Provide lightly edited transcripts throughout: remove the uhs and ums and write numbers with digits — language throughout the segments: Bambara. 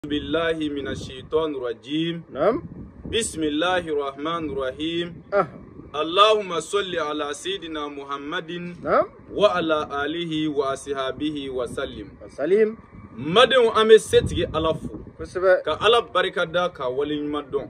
بالله من الشيطان الرجيم. نعم. بسم الله الرحمن الرحيم. اللهم صل على سيدنا محمد. نعم. وعلى آله وأصحابه وسلم. وسلم. مدن أمي ستي ألفو. كسبة. كألا بركة دا كولين مدن.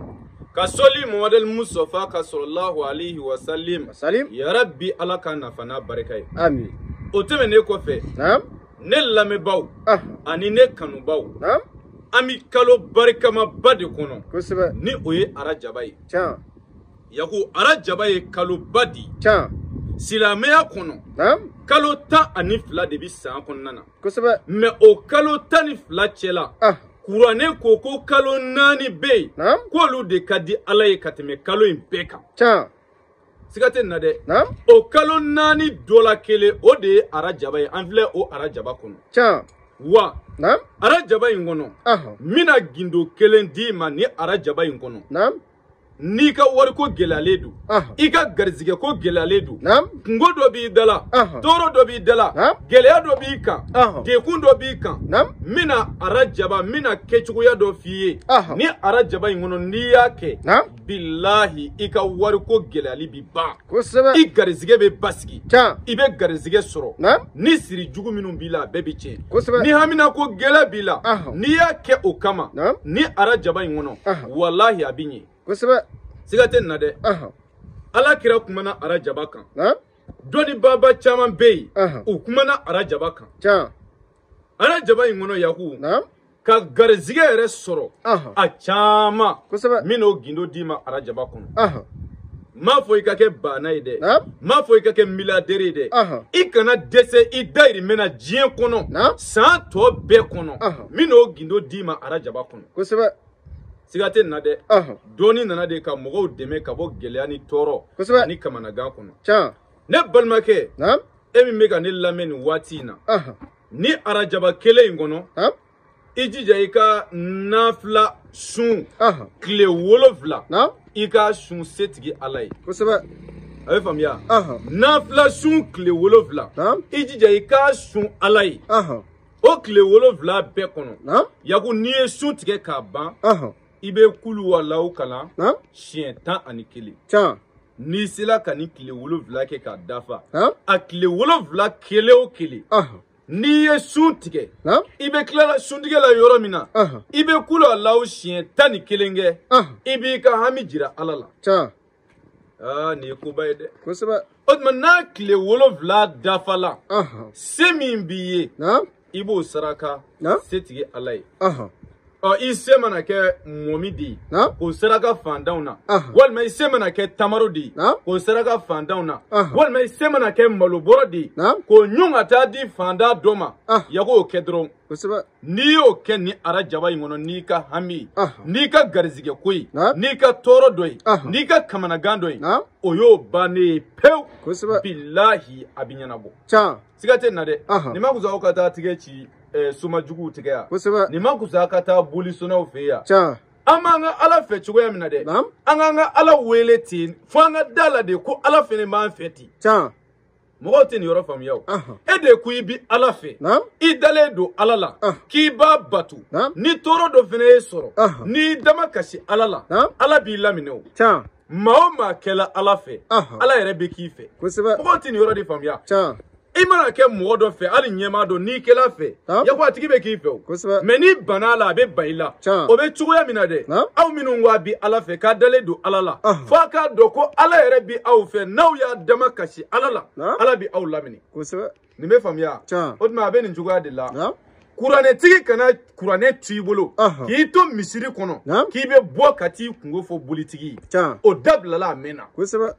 كسولي محمد المصطفى صلى الله عليه وسلم. وسلم. يا ربي ألا كان فنا بركة. آمين. أتمنى كوفي. نعم. نلامي باو. أني نكانو باو. نعم. Ami kalo barika ma bade kono كسبة. ni oye arajabaye Tiens. yaku arajabaye kalo badi Tiens. silameya kono نعم. kalo ta ani fila de bi san konnana كسبة. mais o kalo ta ni fila cela kurane koko kalo nani be نعم. kolu de kadi alaye kateme kalo in beka Tiens. sigate na de نعم. o kalo nani dola kele o de arajabaye anvle o arajaba kono Tiens. wa نعم. arajaba in kono mina gindo kelen di ma ni arajaba in kono نعم. ni ka wari ko gelale du i ka garzige ko gelale du نعم. ngo do bi dala toro do bi dala geleya do bi kan dekun do bi kan نعم. mina arajaba mina kechuya do fiye ni arajaba in kono ni yake billahi i ka wari ko gelali bi ba كسبة. i garzige be basigi Tiens. i be garzige soro نعم. ni siri jugu minnu bila be bi cin كسبة. ni hamina ko gela bila ni yake o kama نعم. ni arajaba in kono wallahi abinye كسبة. sigate na de ala kira kumana arajaba kan نعم. doni baba chaman bey u kumana arajaba kan Tiens. arajaba in kono yaku نعم. ka garzige yɛrɛ sɔrɔ a chama كسبة. min'o gindo di ma arajaba kono ma fɔ i ka kɛ bana ye dɛ نعم. ma fɔ i ka kɛ milliardaire ye dɛ i kana dɛsɛ i dayirimɛna diɲɛ kɔnɔ san tɔ bɛɛ kɔnɔ min'o gindo di ma arajaba kono كسبة. sigate na dɛ dɔɔni nana de ka mɔgɔw dɛmɛ ka bɔ gɛlɛya ni tɔɔrɔ ani kamanagan kɔnɔ Tiens. ne balimakɛ نعم. e min bɛ ka ne lamɛn nin waati in na ni arajaba kelen in kɔnɔ i jija i ka nafila sun tile 7 i ka sun setigi ala ye كسبة. a bɛ faamuya nafila sun tile 7 i jija i ka sun ala ye o tile 7 bɛɛ kɔnɔ yaku n'i ye sun tigɛ k'a ban i bɛ kulu walawu kalan siɲɛ 11 Tiens. n'i sera ka ni tile 7 kɛ k'a dafa a tile 7 kelen o kelen n'i ye sun tigɛ i bɛ tila suntigɛ la yɔrɔ min na i bɛ kulu walawu siɲɛ 11 kɛ i b'i ka hami jira ala la Tiens. nin ye koba ye dɛ كسبة. o tuma n'a tile 7 dafala se min b'i ye i b'o saraka setigi ala ye i se mana kɛ mɔmi de ye k'o saraka fantanw na walima i se mana kɛ tamaro de ye k'o saraka fantanw na walima i se mana kɛ malobɔrɔ de ye k'o ɲun ka taa di fantan dɔ ma yago o kɛ dɔrɔn n'i y'o kɛ ni arajaba in kɔnɔ n'i ka hami ye n'i ka garizigɛ ko ye n'i ka tɔɔrɔ dɔ ye n'i ka kamanagan dɔ ye o y'o bannen ye pewu bilahi a bɛ ɲɛnabɔ siga tɛ na dɛ nin ma kusa aw ka taa tigɛ ci soma juguw tigɛ yan nin ma kusa ka taa bolisɔnnaw fɛ yan an b'an ka ala fɛ cogoya min na dɛ an k'an ka ala wele ten fo an ka da la de ko ala fɛnɛ b'an fɛ ten mɔgɔw tɛ nin yɔrɔ faamuya o e de ko i bi ala fɛ i dalen don ala la k'i b'a batu ni tɔɔrɔ dɔ fɛnɛ ye sɔrɔ n'i dama kasi ala la ala b'i laminɛ o maa o maa kɛla ala fɛ ala yɛrɛ bɛ k'i fɛ mɔgɔw tɛ nin yɔrɔ de faamuya i mana kɛ mɔgɔ dɔ fɛ hali ɲɛmaa dɔ n'i kɛla fɛ yaku a tigi bɛ k'i fɛ o mɛ n'i banna la a bɛ ban i la o bɛ cogoya min na dɛ aw minnu ko a bi ala fɛ k'a dalen don ala la fo a k'a dɔn ko ala yɛrɛ bi aw fɛ n'aw y'a dama kasi ala la ala bi aw laminɛ nin bɛ faamuya o tuma a bɛ nin cogoya de la kuranɛtigi kana kuranɛ to i bolo k'i to misiri kɔnɔ k'i bɛ bɔ ka t'i kungo fɔ bolitigi ye o dabilala a mɛnna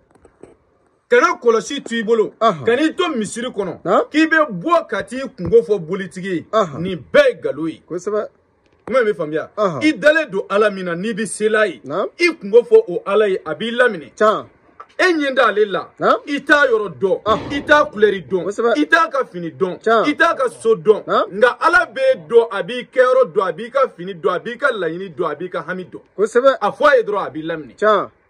kana kɔlɔsi to i bolo kan'i to misiri kɔnɔ k'i bɛ bɔ ka t'i kungo fɔ bolitigi ye nin bɛɛ ye nkalon ye kuma in bɛ faamuya i dalen don ala min na n'i bɛ sela ye i kungo fɔ o ala ye a b'i laminɛ e ɲɛ d'ale la i t'a yɔrɔ dɔn i t'a kulɛri dɔn i t'a ka fini dɔn i t'a ka so dɔn nka ala b'e dɔn a b'i kɛyɔrɔ dɔn a b'i ka fini dɔn a b'i ka laɲini dɔn a b'i ka hami dɔn a fɔ a ye dɔrɔn a b'i laminɛ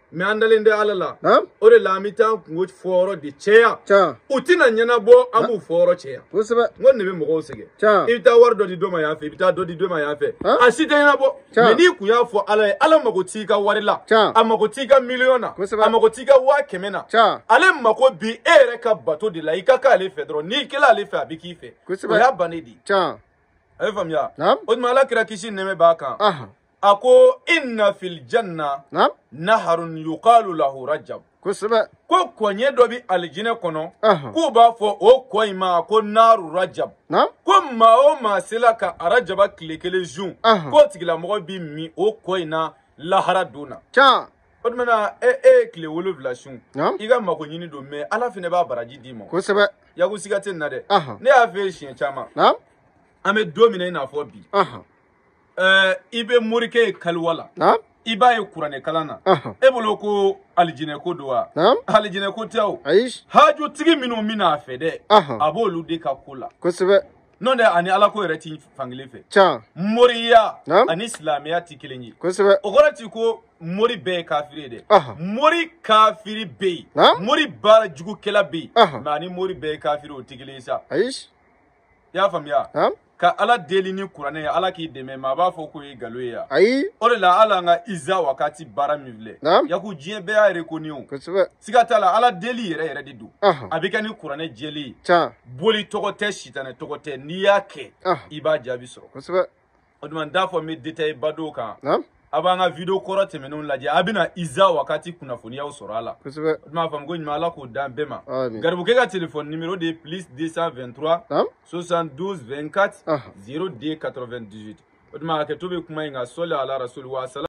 mais andalen de alala o de la mi tan kungo foro de cheya utina nyana bo amu foro cheya ngon ne be mo sege ibita war do di do ma yafe ibita do di do ma yafe asite nyana bo mais ni ku ya fo ala magoti ka warila amagoti ka milliona amagoti ka wa kemena ale mako bi ere ka bato de la ikaka ale fedro ni kila ale fe abiki fe o ya banedi ay famya od mala kira kishi neme baka ako inna fil janna naharun yuqalu lahu rajab ko konye do bi aljine kono ko ba fo o koyma ko naru rajab ko ma o ma silaka rajaba klekele jun ko tigila mo bi mi o koyna lahara duna od mana kle wolo vlashun iga mako nyini do me ala fine ba baraji dimo ya go sigate na de ne afi shin chama ame domine na fo bi ibe murike kalwala iba ye kurane kalana ebolo ko aljine ko doa aljine ko taw haju tigi minu mina fede abolu de ka kula non de ani ala ko reti fangle fe moriya ani islamiya tikilenyi ogorati ko mori be kafiri de mori kafiri be mori bara jugu kela be mani mori be kafiri o tikilisa ya famya ka ala deli ni kurane ya ala ki deme ma ba fo ko igalo ya o la ala nga iza wakati bara mivle ya ku jien be ya rekoniu sigata la ala deli yere de du abika ni kurane jeli boli tokote shitane tokote ni yake iba jabi so o dman da fo me detail bado kan abanga video korote menon laje abina iza wakati kuna foni ya usoro ala ma fam go nyima ala ko dan bema garbu ke ga telephone numéro de plus 223 72 24 02 98 odma ke tobe kuma inga sola ala rasul wa